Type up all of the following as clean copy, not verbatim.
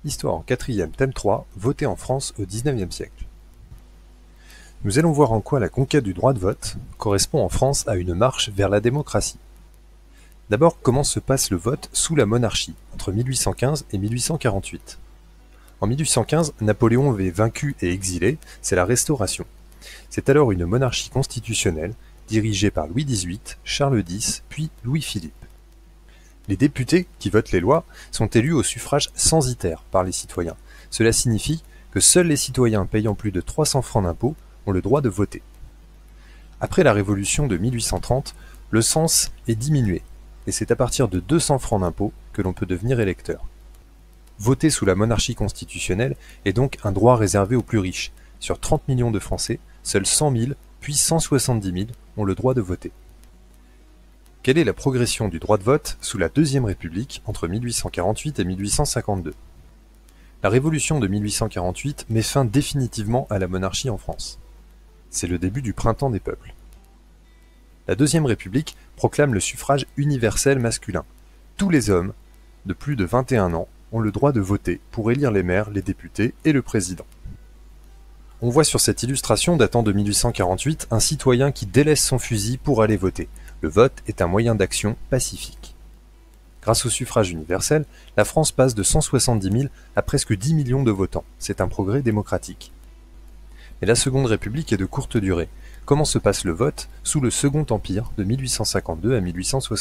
Histoire en 4e, thème 3, voter en France au XIXe siècle. Nous allons voir en quoi la conquête du droit de vote correspond en France à une marche vers la démocratie. D'abord, comment se passe le vote sous la monarchie, entre 1815 et 1848. En 1815, Napoléon est vaincu et exilé, c'est la Restauration. C'est alors une monarchie constitutionnelle, dirigée par Louis XVIII, Charles X, puis Louis-Philippe. Les députés, qui votent les lois, sont élus au suffrage censitaire par les citoyens. Cela signifie que seuls les citoyens payant plus de 300 francs d'impôt ont le droit de voter. Après la Révolution de 1830, le cens est diminué, et c'est à partir de 200 francs d'impôt que l'on peut devenir électeur. Voter sous la monarchie constitutionnelle est donc un droit réservé aux plus riches. Sur 30 millions de Français, seuls 100 000, puis 170 000 ont le droit de voter. Quelle est la progression du droit de vote sous la Deuxième République entre 1848 et 1852 ? La Révolution de 1848 met fin définitivement à la monarchie en France. C'est le début du printemps des peuples. La Deuxième République proclame le suffrage universel masculin. Tous les hommes de plus de 21 ans ont le droit de voter pour élire les maires, les députés et le président. On voit sur cette illustration datant de 1848 un citoyen qui délaisse son fusil pour aller voter. Le vote est un moyen d'action pacifique. Grâce au suffrage universel, la France passe de 170 000 à presque 10 millions de votants. C'est un progrès démocratique. Mais la Seconde République est de courte durée. Comment se passe le vote sous le Second Empire de 1852 à 1870 ?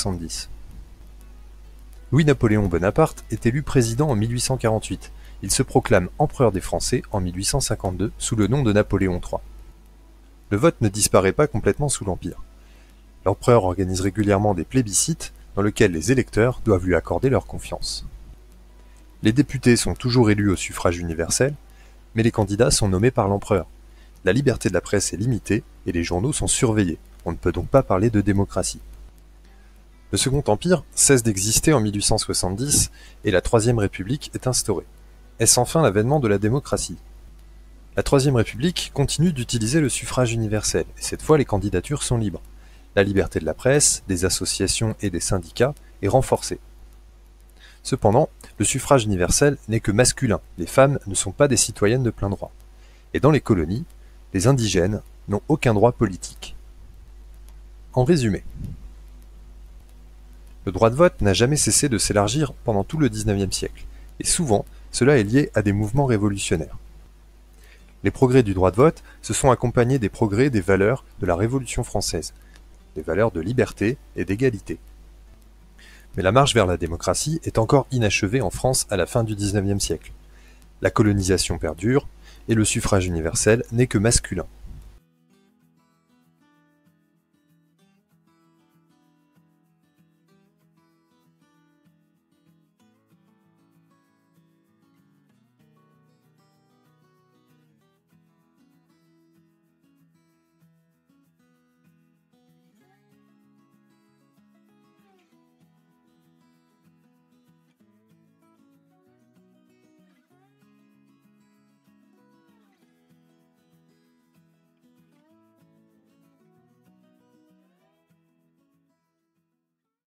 Louis-Napoléon Bonaparte est élu président en 1848. Il se proclame empereur des Français en 1852 sous le nom de Napoléon III. Le vote ne disparaît pas complètement sous l'Empire. L'empereur organise régulièrement des plébiscites dans lesquels les électeurs doivent lui accorder leur confiance. Les députés sont toujours élus au suffrage universel, mais les candidats sont nommés par l'empereur. La liberté de la presse est limitée et les journaux sont surveillés. On ne peut donc pas parler de démocratie. Le Second Empire cesse d'exister en 1870 et la Troisième République est instaurée. Est-ce enfin l'avènement de la démocratie ? La Troisième République continue d'utiliser le suffrage universel, et cette fois les candidatures sont libres. La liberté de la presse, des associations et des syndicats est renforcée. Cependant, le suffrage universel n'est que masculin, les femmes ne sont pas des citoyennes de plein droit. Et dans les colonies, les indigènes n'ont aucun droit politique. En résumé, le droit de vote n'a jamais cessé de s'élargir pendant tout le XIXe siècle, et souvent, cela est lié à des mouvements révolutionnaires. Les progrès du droit de vote se sont accompagnés des progrès des valeurs de la Révolution française, des valeurs de liberté et d'égalité. Mais la marche vers la démocratie est encore inachevée en France à la fin du XIXe siècle. La colonisation perdure, et le suffrage universel n'est que masculin.